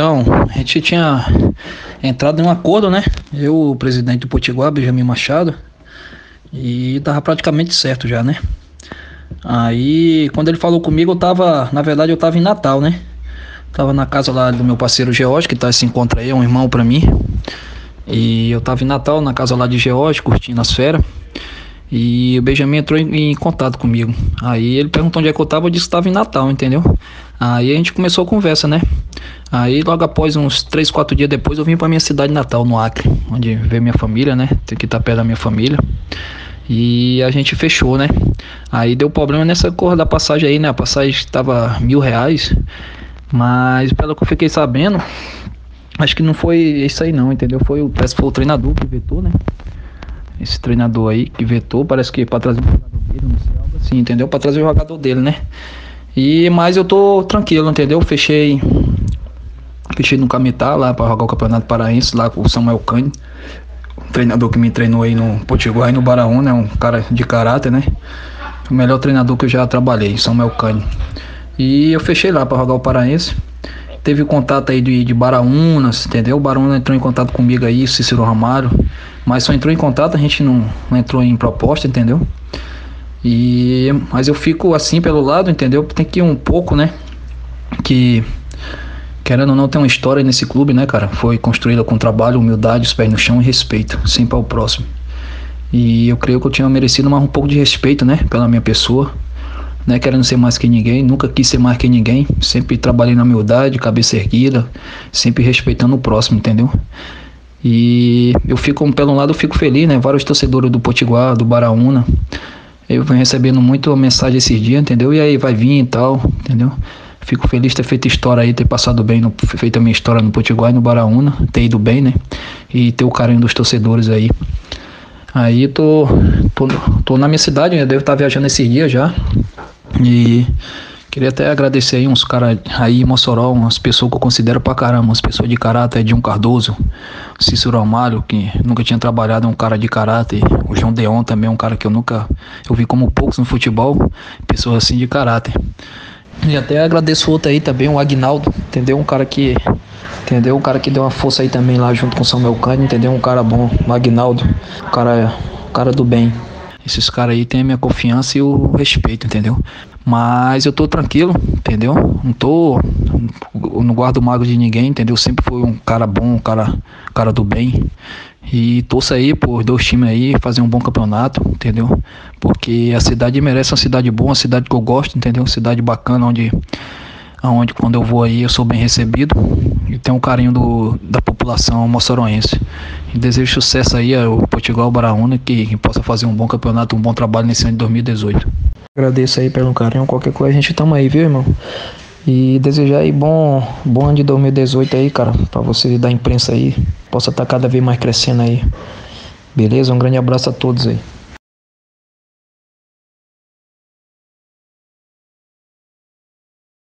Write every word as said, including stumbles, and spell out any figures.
Então, a gente tinha entrado em um acordo, né? Eu, o presidente do Potiguar, Benjamin Machado, e tava praticamente certo já, né? Aí, quando ele falou comigo, eu tava, na verdade, eu tava em Natal, né? Tava na casa lá do meu parceiro George, que tá, se encontra aí, é um irmão pra mim. E eu tava em Natal, na casa lá de George, curtindo as férias. E o Benjamin entrou em, em contato comigo. Aí ele perguntou onde é que eu tava, eu disse que tava em Natal, entendeu? Aí a gente começou a conversa, né? Aí logo após, uns três, quatro dias depois, eu vim pra minha cidade natal, no Acre, onde veio minha família, né? Tem que estar perto da minha família. E a gente fechou, né? Aí deu problema nessa cor da passagem aí, né? A passagem tava mil reais. Mas pelo que eu fiquei sabendo, acho que não foi isso aí não, entendeu? Foi, o- parece que foi o treinador que vetou, né? Esse treinador aí que vetou, parece que pra trazer o jogador dele, não sei, algo assim, entendeu? Pra trazer o jogador dele, né? E, mas eu tô tranquilo, entendeu? Fechei, fechei no Cametá lá pra jogar o Campeonato Paraense lá com o Samuel Cane, o treinador que me treinou aí no Potiguar e no Baraúna, é um cara de caráter, né? O melhor treinador que eu já trabalhei, Samuel Cane. E eu fechei lá pra jogar o Paraense. Teve contato aí de, de Baraúnas, entendeu? O Baraúna entrou em contato comigo aí, Cícero Ramalho. Mas só entrou em contato, a gente não, não entrou em proposta, entendeu? E, mas eu fico assim pelo lado, entendeu? Tem que ir um pouco, né? Que, querendo ou não, tem uma história nesse clube, né, cara? Foi construída com trabalho, humildade, os pés no chão e respeito, sempre ao próximo. E eu creio que eu tinha merecido mais um pouco de respeito, né? Pela minha pessoa, né? Querendo ser mais que ninguém, nunca quis ser mais que ninguém. Sempre trabalhei na humildade, cabeça erguida, sempre respeitando o próximo, entendeu? E eu fico, pelo lado, eu fico feliz, né? Vários torcedores do Potiguar, do Baraúna. Eu venho recebendo muito mensagem esses dias, entendeu? E aí, vai vir e tal, entendeu? Fico feliz de ter feito história aí, ter passado bem, no, feito a minha história no Potiguar e no Baraúna, ter ido bem, né? E ter o carinho dos torcedores aí. Aí tô, tô, tô na minha cidade, eu devo estar viajando esses dias já. E queria até agradecer aí uns caras aí em Mossoró, umas pessoas que eu considero pra caramba, umas pessoas de caráter, Edinho Cardoso, Cícero Amalho, que nunca tinha trabalhado, é um cara de caráter. O João Deon também é um cara que eu nunca, eu vi como poucos no futebol, pessoas assim de caráter. E até agradeço outro aí também, o Agnaldo, entendeu? Um cara que, entendeu? Um cara que deu uma força aí também lá junto com o Samuel Cane, entendeu? Um cara bom, o Agnaldo, um cara, um cara do bem. Esses caras aí têm a minha confiança e o respeito, entendeu? Mas eu tô tranquilo, entendeu? Não tô, não guardo mágoa de ninguém, entendeu? Sempre fui um cara bom, um cara, cara do bem. E torço aí por dois times aí, fazer um bom campeonato, entendeu? Porque a cidade merece uma cidade boa, uma cidade que eu gosto, entendeu? Uma cidade bacana, onde, onde quando eu vou aí eu sou bem recebido e tenho um carinho do, da população moçoroense. E desejo sucesso aí ao Potiguar, ao Baraúna, que, que possa fazer um bom campeonato, um bom trabalho nesse ano de dois mil e dezoito. Agradeço aí pelo carinho, qualquer coisa a gente tamo aí, viu, irmão? E desejar aí bom, bom ano de dois mil e dezoito aí, cara, pra você da imprensa aí, possa estar cada vez mais crescendo aí. Beleza? Um grande abraço a todos aí.